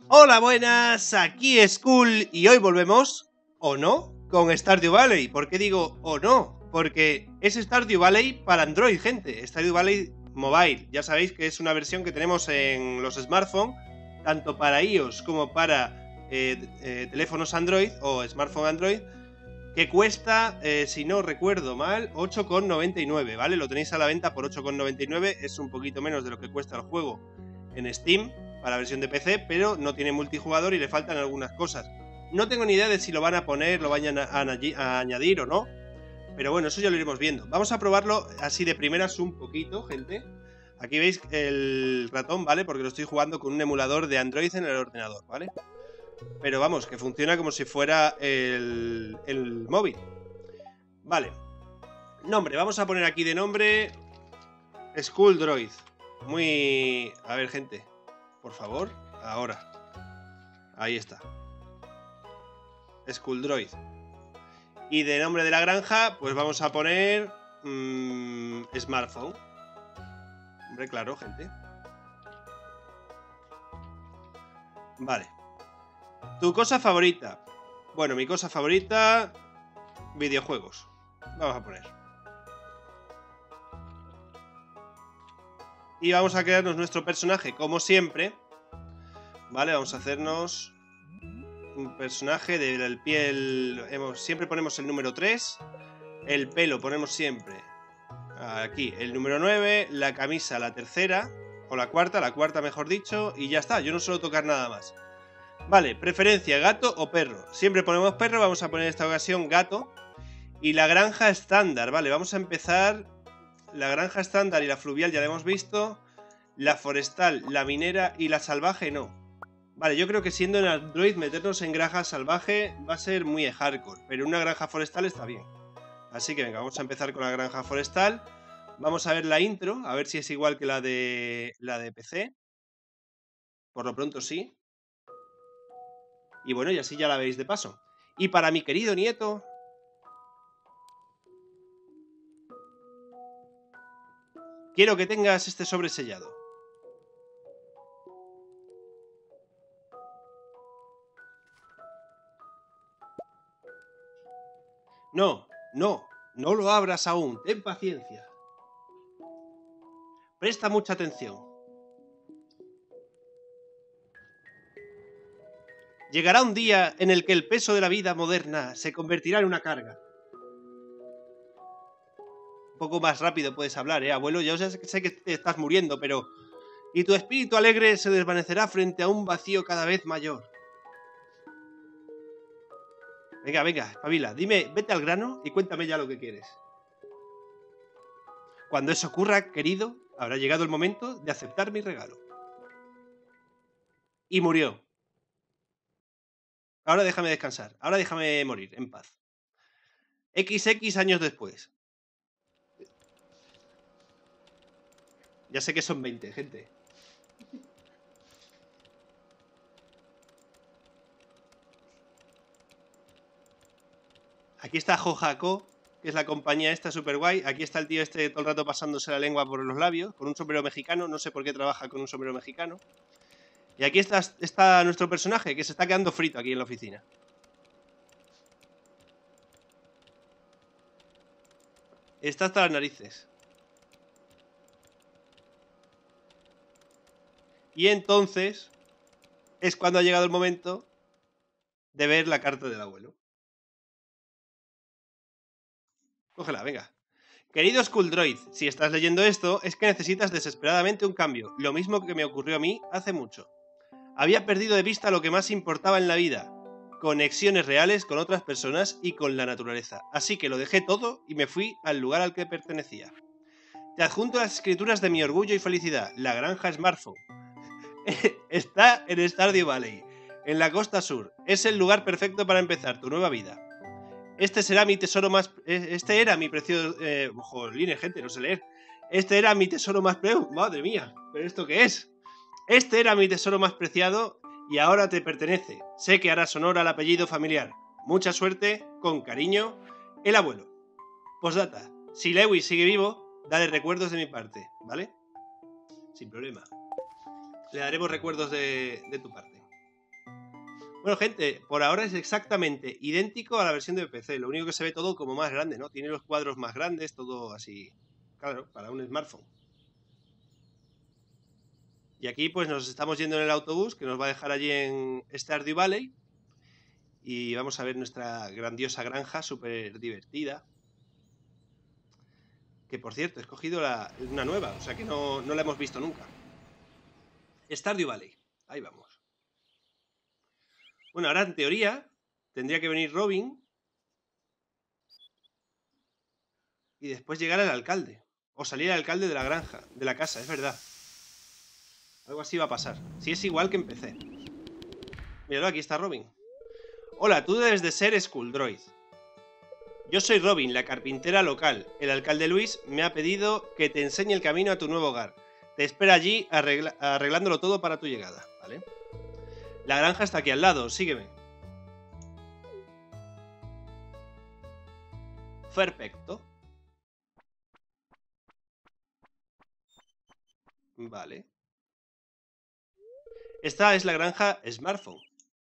Hola, buenas, aquí es Cool y hoy volvemos, o no, con Stardew Valley. ¿Por qué digo o no? Porque es Stardew Valley para Android, gente. Stardew Valley Mobile. Ya sabéis que es una versión que tenemos en los smartphones, tanto para iOS como para teléfonos Android o smartphone Android, que cuesta, si no recuerdo mal, 8,99, ¿vale? Lo tenéis a la venta por 8,99, es un poquito menos de lo que cuesta el juego en Steam para la versión de PC, pero no tiene multijugador y le faltan algunas cosas. No tengo ni idea de si lo van a poner, lo vayan a añadir o no, pero bueno, eso ya lo iremos viendo. Vamos a probarlo así de primeras un poquito, gente. Aquí veis el ratón, ¿vale? Porque lo estoy jugando con un emulador de Android en el ordenador, ¿vale? Pero vamos, que funciona como si fuera el móvil. Vale. Nombre, vamos a poner aquí de nombre School Droid. Muy... A ver, gente, por favor, ahora. Ahí está. School Droid. Y de nombre de la granja, pues vamos a poner... smartphone. Hombre, claro, gente. Vale. Tu cosa favorita. Bueno, mi cosa favorita... videojuegos. Vamos a poner. Y vamos a crearnos nuestro personaje, como siempre. Vale, vamos a hacernos un personaje del piel. Siempre ponemos el número 3. El pelo ponemos siempre aquí el número 9. La camisa la tercera. O la cuarta mejor dicho. Y ya está, yo no suelo tocar nada más. Vale, preferencia, gato o perro. Siempre ponemos perro, vamos a poner en esta ocasión gato. Y la granja estándar, vale, vamos a empezar. La granja estándar y la fluvial ya la hemos visto. La forestal, la minera y la salvaje no. Vale, yo creo que siendo en Android meternos en granja salvaje va a ser muy hardcore, pero una granja forestal está bien. Así que venga, vamos a empezar con la granja forestal. Vamos a ver la intro, a ver si es igual que la de PC. Por lo pronto sí. Y bueno, y así ya la veis de paso. Y para mi querido nieto... quiero que tengas este sobresellado. No, no, no lo abras aún, ten paciencia. Presta mucha atención. Llegará un día en el que el peso de la vida moderna se convertirá en una carga. Un poco más rápido puedes hablar, abuelo. Yo sé que te estás muriendo, pero... y tu espíritu alegre se desvanecerá frente a un vacío cada vez mayor. Venga, venga, espabila. Dime, vete al grano y cuéntame ya lo que quieres. Cuando eso ocurra, querido, habrá llegado el momento de aceptar mi regalo. Y murió. Ahora déjame descansar. Ahora déjame morir en paz. XX años después. Ya sé que son 20, gente. Aquí está Jojako, que es la compañía esta super guay. Aquí está el tío este todo el rato pasándose la lengua por los labios, con un sombrero mexicano. No sé por qué trabaja con un sombrero mexicano. Y aquí está nuestro personaje, que se está quedando frito aquí en la oficina. Está hasta las narices. Y entonces es cuando ha llegado el momento de ver la carta del abuelo. Cógela, venga. Querido Skull Droid, si estás leyendo esto, es que necesitas desesperadamente un cambio. Lo mismo que me ocurrió a mí hace mucho. Había perdido de vista lo que más importaba en la vida. Conexiones reales con otras personas y con la naturaleza. Así que lo dejé todo y me fui al lugar al que pertenecía. Te adjunto las escrituras de mi orgullo y felicidad. La granja Smartphone. Está en Stardew Valley, en la costa sur. Es el lugar perfecto para empezar tu nueva vida. Este será mi tesoro más... Este era mi precioso... jolines, gente, no sé leer. Este era mi tesoro más... Madre mía, ¿pero esto qué es? Este era mi tesoro más preciado y ahora te pertenece. Sé que harás honor al apellido familiar. Mucha suerte, con cariño, el abuelo. Postdata. Si Lewis sigue vivo, dale recuerdos de mi parte, ¿vale? Sin problema. Le daremos recuerdos de tu parte. Bueno, gente, por ahora es exactamente idéntico a la versión de PC. Lo único que se ve todo como más grande, ¿no? Tiene los cuadros más grandes, todo así. Claro, para un smartphone. Y aquí pues nos estamos yendo en el autobús que nos va a dejar allí en Stardew Valley. Y vamos a ver nuestra grandiosa granja, súper divertida. Que por cierto, he escogido una nueva, o sea que no la hemos visto nunca. Stardew Valley, ahí vamos. Bueno, ahora en teoría tendría que venir Robin y después llegar el alcalde. O salir el alcalde de la granja, de la casa, es verdad. Algo así va a pasar. Si es igual que empecé. Míralo, aquí está Robin. Hola, tú debes de ser Skuldroid. Yo soy Robin, la carpintera local. El alcalde Luis me ha pedido que te enseñe el camino a tu nuevo hogar. Te espera allí arreglándolo todo para tu llegada, ¿vale? La granja está aquí al lado, sígueme. Perfecto. Vale. Esta es la granja Smartphone.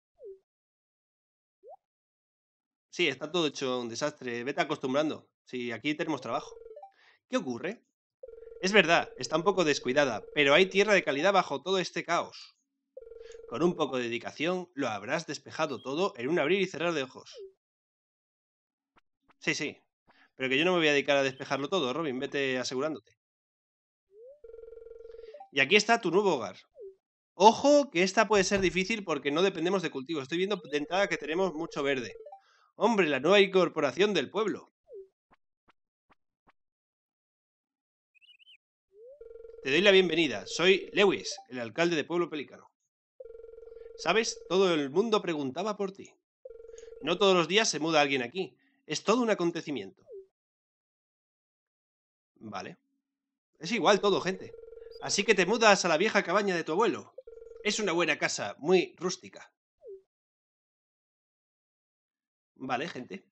Sí, está todo hecho un desastre. Vete acostumbrando. Sí, aquí tenemos trabajo. ¿Qué ocurre? Es verdad, está un poco descuidada, pero hay tierra de calidad bajo todo este caos. Con un poco de dedicación, lo habrás despejado todo en un abrir y cerrar de ojos. Sí, sí. Pero que yo no me voy a dedicar a despejarlo todo, Robin. Vete asegurándote. Y aquí está tu nuevo hogar. Ojo, que esta puede ser difícil porque no dependemos de cultivos. Estoy viendo de entrada que tenemos mucho verde. Hombre, la nueva incorporación del pueblo. Te doy la bienvenida. Soy Lewis, el alcalde de Pueblo Pelícano. ¿Sabes? Todo el mundo preguntaba por ti. No todos los días se muda alguien aquí. Es todo un acontecimiento. Vale. Es igual todo, gente. Así que te mudas a la vieja cabaña de tu abuelo. Es una buena casa, muy rústica. Vale, gente.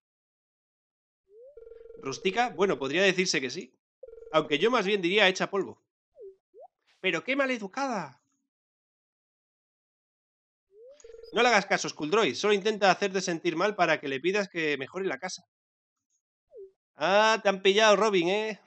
¿Rústica? Bueno, podría decirse que sí. Aunque yo más bien diría hecha polvo. ¡Pero qué maleducada! No le hagas caso, Skuldroid. Solo intenta hacerte sentir mal para que le pidas que mejore la casa. Ah, te han pillado, Robin, ¿eh?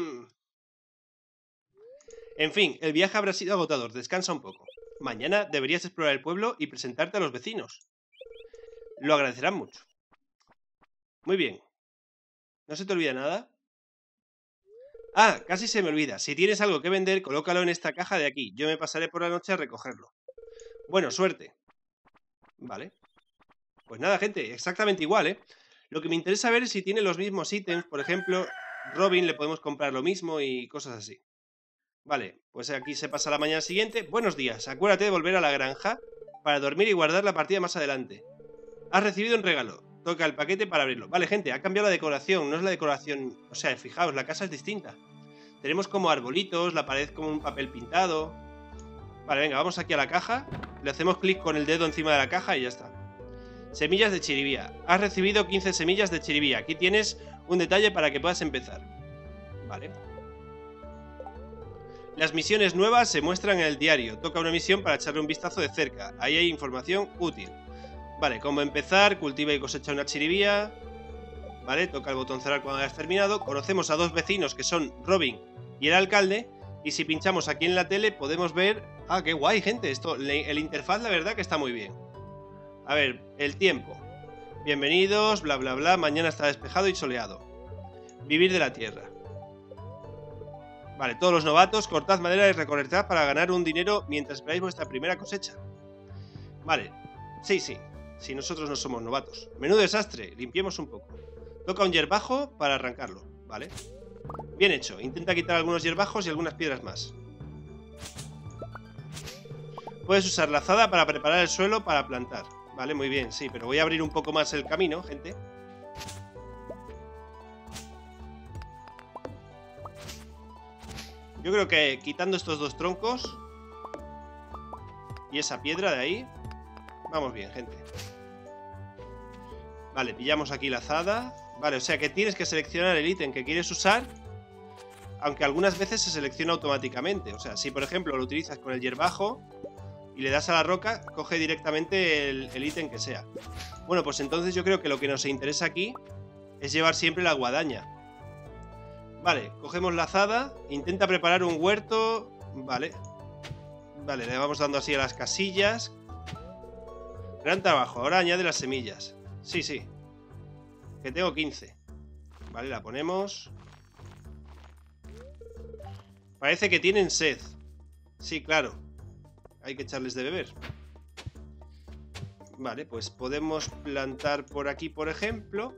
En fin, el viaje habrá sido agotador. Descansa un poco. Mañana deberías explorar el pueblo y presentarte a los vecinos. Lo agradecerán mucho. Muy bien. ¿No se te olvida nada? Ah, casi se me olvida. Si tienes algo que vender, colócalo en esta caja de aquí. Yo me pasaré por la noche a recogerlo. Bueno, suerte. Vale. Pues nada, gente, exactamente igual, ¿eh? Lo que me interesa ver es si tiene los mismos ítems. Por ejemplo, Robin le podemos comprar lo mismo y cosas así. Vale, pues aquí se pasa la mañana siguiente. Buenos días, acuérdate de volver a la granja para dormir y guardar la partida más adelante. Has recibido un regalo. Toca el paquete para abrirlo. Vale, gente, ha cambiado la decoración. No es la decoración... O sea, fijaos, la casa es distinta. Tenemos como arbolitos, la pared como un papel pintado. Vale, venga, vamos aquí a la caja. Le hacemos clic con el dedo encima de la caja y ya está. Semillas de chiribía. Has recibido 15 semillas de chiribía. Aquí tienes un detalle para que puedas empezar. Vale. Las misiones nuevas se muestran en el diario. Toca una misión para echarle un vistazo de cerca. Ahí hay información útil. Vale, como empezar, cultiva y cosecha una chiribía. Vale, toca el botón cerrar cuando hayas terminado. Conocemos a dos vecinos que son Robin y el alcalde. Y si pinchamos aquí en la tele podemos ver... Ah, qué guay, gente. El interfaz la verdad que está muy bien. A ver, el tiempo. Bienvenidos, bla bla bla. Mañana está despejado y soleado. Vivir de la tierra. Vale, todos los novatos, cortad madera y recolectad para ganar un dinero mientras esperáis vuestra primera cosecha. Vale, sí, sí. Si nosotros no somos novatos. Menudo desastre, limpiemos un poco. Toca un hierbajo para arrancarlo, ¿vale? Bien hecho, intenta quitar algunos hierbajos y algunas piedras más. Puedes usar la azada para preparar el suelo para plantar. Vale, muy bien, sí, pero voy a abrir un poco más el camino, gente. Yo creo que quitando estos dos troncos y esa piedra de ahí, vamos bien, gente. Vale, pillamos aquí la azada. Vale, o sea que tienes que seleccionar el ítem que quieres usar, aunque algunas veces se selecciona automáticamente. O sea, si por ejemplo lo utilizas con el hierbajo, y le das a la roca, coge directamente el ítem que sea. Bueno, pues entonces yo creo que lo que nos interesa aquí es llevar siempre la guadaña. Vale, cogemos la azada, intenta preparar un huerto. Vale. Vale, le vamos dando así a las casillas. Gran trabajo, ahora añade las semillas. Sí, sí. Que tengo 15. Vale, la ponemos. Parece que tienen sed. Sí, claro. Hay que echarles de beber. Vale, pues podemos plantar por aquí, por ejemplo.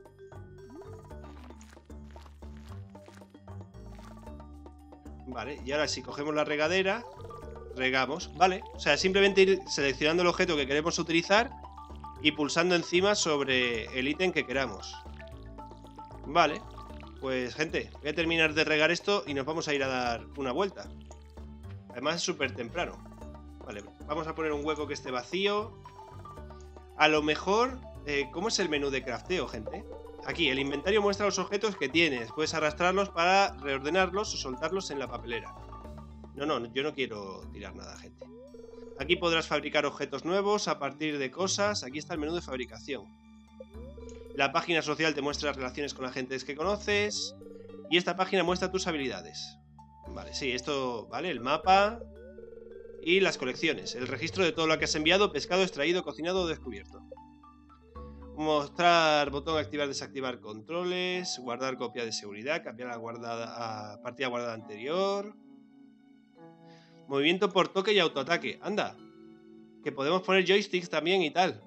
Vale, y ahora si cogemos la regadera, regamos. Vale, o sea, simplemente ir seleccionando el objeto que queremos utilizar y pulsando encima sobre el ítem que queramos. Vale, pues gente, voy a terminar de regar esto y nos vamos a ir a dar una vuelta. Además es súper temprano. Vale, vamos a poner un hueco que esté vacío. A lo mejor, ¿cómo es el menú de crafteo, gente? Aquí, el inventario muestra los objetos que tienes. Puedes arrastrarlos para reordenarlos o soltarlos en la papelera. No, yo no quiero tirar nada, gente. Aquí podrás fabricar objetos nuevos a partir de cosas. Aquí está el menú de fabricación. La página social te muestra las relaciones con agentes que conoces. Y esta página muestra tus habilidades. Vale, sí, esto, vale, el mapa y las colecciones. El registro de todo lo que has enviado, pescado, extraído, cocinado o descubierto. Mostrar botón activar, desactivar controles, guardar copia de seguridad, cambiar a partida guardada anterior. Movimiento por toque y autoataque. Anda, que podemos poner joysticks también y tal.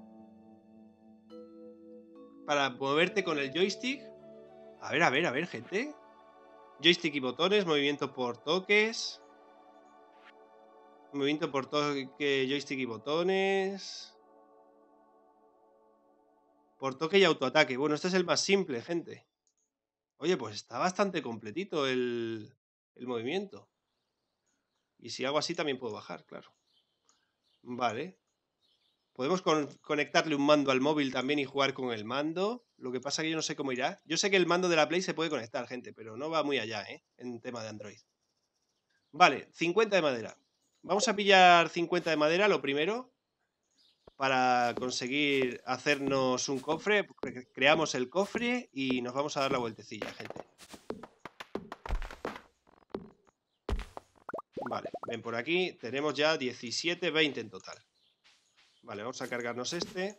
Para moverte con el joystick. A ver, gente. Joystick y botones, movimiento por toques. Movimiento por toque, joystick y botones. Por toque y autoataque. Bueno, este es el más simple, gente. Oye, pues está bastante completito el movimiento. Y si hago así también puedo bajar, claro. Vale. Podemos conectarle un mando al móvil también y jugar con el mando. Lo que pasa es que yo no sé cómo irá. Yo sé que el mando de la Play se puede conectar, gente, pero no va muy allá, en tema de Android. Vale, 50 de madera. Vamos a pillar 50 de madera, lo primero. Para conseguir hacernos un cofre. Creamos el cofre y nos vamos a dar la vueltecilla, gente. Vale, ven por aquí. Tenemos ya 17, 20 en total. Vale, vamos a cargarnos este.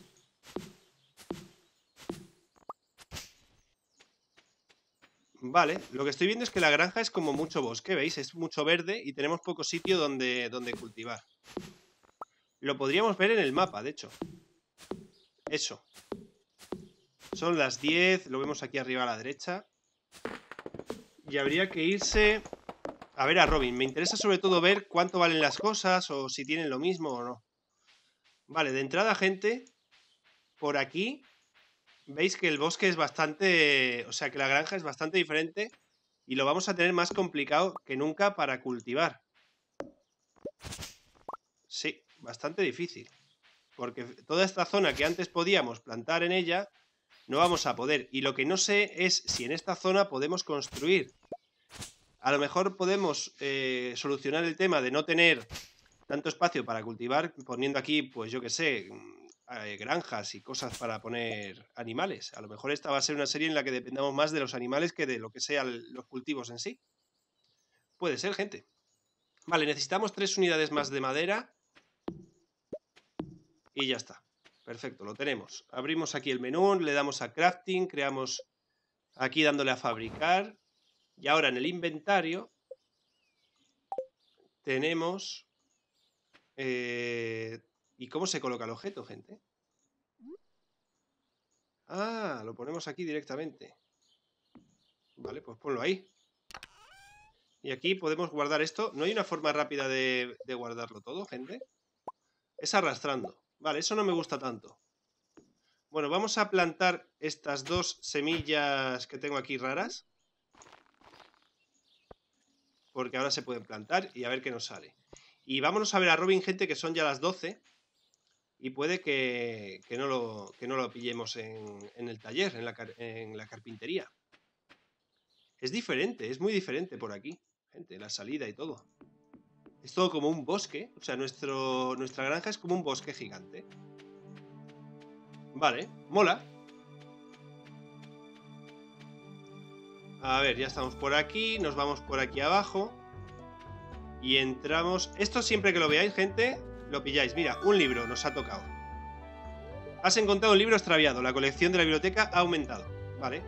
Vale, lo que estoy viendo es que la granja es como mucho bosque, ¿veis? Es mucho verde y tenemos poco sitio donde cultivar. Lo podríamos ver en el mapa, de hecho. Eso. Son las 10, lo vemos aquí arriba a la derecha. Y habría que irse a ver a Robin. Me interesa sobre todo ver cuánto valen las cosas o si tienen lo mismo o no. Vale, de entrada, gente, por aquí veis que el bosque es bastante... O sea, que la granja es bastante diferente y lo vamos a tener más complicado que nunca para cultivar. Sí, bastante difícil. Porque toda esta zona que antes podíamos plantar en ella, no vamos a poder. Y lo que no sé es si en esta zona podemos construir. A lo mejor podemos solucionar el tema de no tener tanto espacio para cultivar, poniendo aquí, pues yo que sé, granjas y cosas para poner animales. A lo mejor esta va a ser una serie en la que dependamos más de los animales que de lo que sean los cultivos en sí. Puede ser, gente. Vale, necesitamos 3 unidades más de madera. Y ya está. Perfecto, lo tenemos. Abrimos aquí el menú, le damos a crafting, creamos aquí dándole a fabricar. Y ahora en el inventario tenemos... ¿Y cómo se coloca el objeto, gente? Ah, lo ponemos aquí directamente. Vale, pues ponlo ahí. Y aquí podemos guardar esto. ¿No hay una forma rápida de guardarlo todo, gente? Es arrastrando. Vale, eso no me gusta tanto. Bueno, vamos a plantar estas 2 semillas que tengo aquí raras. Porque ahora se pueden plantar y a ver qué nos sale. Y vámonos a ver a Robin, gente, que son ya las 12. Y puede que no lo pillemos en el taller, en la carpintería. Es diferente, es muy diferente por aquí, gente, la salida y todo. Es todo como un bosque. O sea, nuestra granja es como un bosque gigante. Vale, mola. A ver, ya estamos por aquí. Nos vamos por aquí abajo. Y entramos... Esto siempre que lo veáis, gente, lo pilláis. Mira, un libro nos ha tocado. Has encontrado un libro extraviado. La colección de la biblioteca ha aumentado. Vale.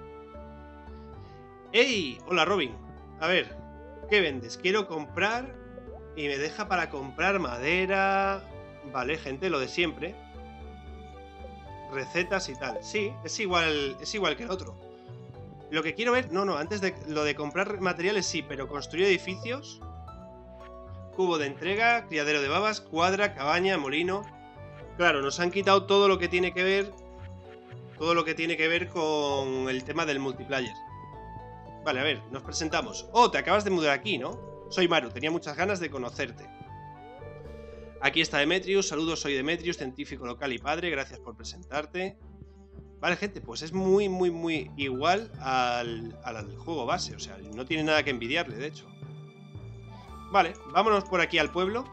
¡Ey! Hola, Robin. A ver, ¿qué vendes? Quiero comprar... Y me deja para comprar madera... Vale, gente, lo de siempre. Recetas y tal. Sí, es igual que el otro. Lo que quiero ver... No, antes de lo de comprar materiales sí, pero construir edificios... Cubo de entrega, criadero de babas, cuadra, cabaña, molino... Claro, nos han quitado todo lo que tiene que ver... Todo lo que tiene que ver con el tema del multiplayer. Vale, a ver, nos presentamos. Oh, te acabas de mudar aquí, ¿no? Soy Maru, tenía muchas ganas de conocerte. Aquí está Demetrius, saludos, soy Demetrius, científico local y padre, gracias por presentarte. Vale, gente, pues es muy igual al juego base, o sea, no tiene nada que envidiarle, de hecho. Vale, vámonos por aquí al pueblo.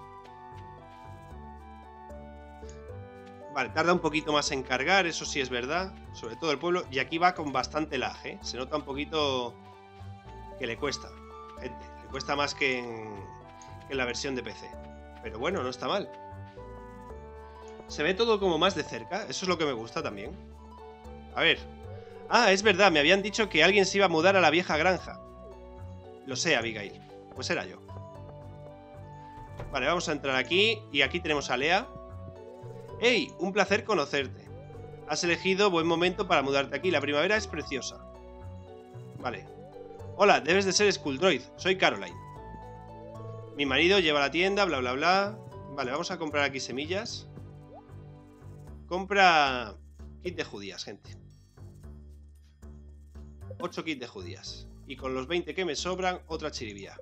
Vale, tarda un poquito más en cargar, eso sí es verdad, sobre todo el pueblo, y aquí va con bastante lag, ¿eh? Se nota un poquito que le cuesta, gente, le cuesta más que en la versión de PC. Pero bueno, no está mal. Se ve todo como más de cerca, eso es lo que me gusta también. A ver. Ah, es verdad, me habían dicho que alguien se iba a mudar a la vieja granja. Lo sé, Abigail. Pues era yo. Vale, vamos a entrar aquí. Y aquí tenemos a Lea. ¡Hey! Un placer conocerte. Has elegido buen momento para mudarte aquí. La primavera es preciosa. Vale. Hola, debes de ser Skuldroid. Soy Caroline. Mi marido lleva la tienda, bla bla bla. Vale, vamos a comprar aquí semillas. Compra kit de judías, gente. 8 kits de judías. Y con los 20 que me sobran, otra chiribía.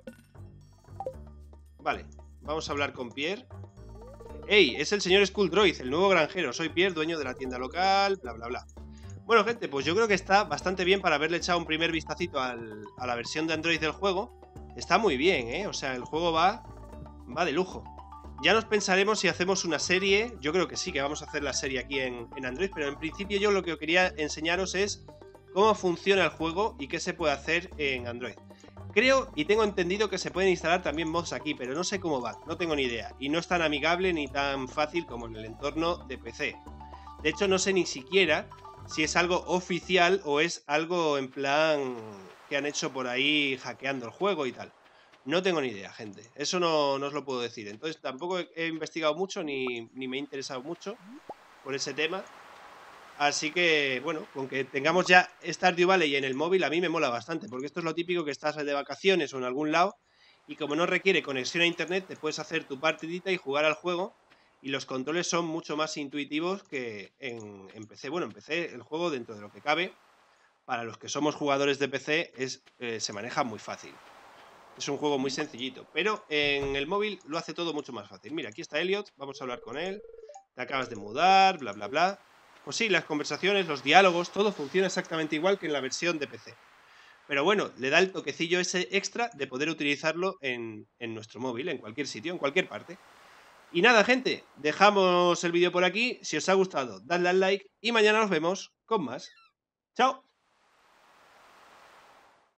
Vale, vamos a hablar con Pierre. ¡Ey! Es el señor Skuldroid, el nuevo granjero. Soy Pierre, dueño de la tienda local, bla bla bla. Bueno, gente, pues yo creo que está bastante bien para haberle echado un primer vistacito a la versión de Android del juego. Está muy bien, ¿eh? O sea, el juego va de lujo. Ya nos pensaremos si hacemos una serie. Yo creo que sí, que vamos a hacer la serie aquí en Android. Pero en principio yo lo que quería enseñaros es cómo funciona el juego y qué se puede hacer en Android. Creo y tengo entendido que se pueden instalar también mods aquí, pero no sé cómo van, no tengo ni idea. Y no es tan amigable ni tan fácil como en el entorno de PC. De hecho, no sé ni siquiera si es algo oficial o es algo en plan que han hecho por ahí hackeando el juego y tal. No tengo ni idea, gente. Eso no os lo puedo decir. Entonces tampoco he investigado mucho ni me he interesado mucho por ese tema. Así que, bueno, con que tengamos ya Stardew Valley en el móvil a mí me mola bastante, porque esto es lo típico que estás de vacaciones o en algún lado y como no requiere conexión a internet te puedes hacer tu partidita y jugar al juego y los controles son mucho más intuitivos que en PC. Bueno, en PC el juego dentro de lo que cabe, para los que somos jugadores de PC se maneja muy fácil. Es un juego muy sencillito, pero en el móvil lo hace todo mucho más fácil. Mira, aquí está Elliot, vamos a hablar con él. Te acabas de mudar, bla bla bla. Pues sí, las conversaciones, los diálogos, todo funciona exactamente igual que en la versión de PC. Pero bueno, le da el toquecillo ese extra de poder utilizarlo en nuestro móvil, en cualquier sitio, en cualquier parte. Y nada, gente, dejamos el vídeo por aquí. Si os ha gustado, dadle al like y mañana nos vemos con más. ¡Chao!